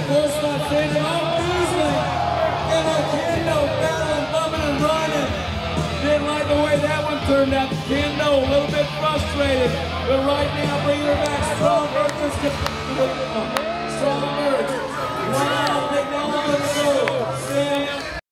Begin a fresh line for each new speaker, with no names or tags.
We'll start fading off easily. And a Kendo battling, bumping and running. Didn't like the way that one turned out. Kendo a little bit frustrated. But right now, bringing her back strong. Strong emerge. Wow, big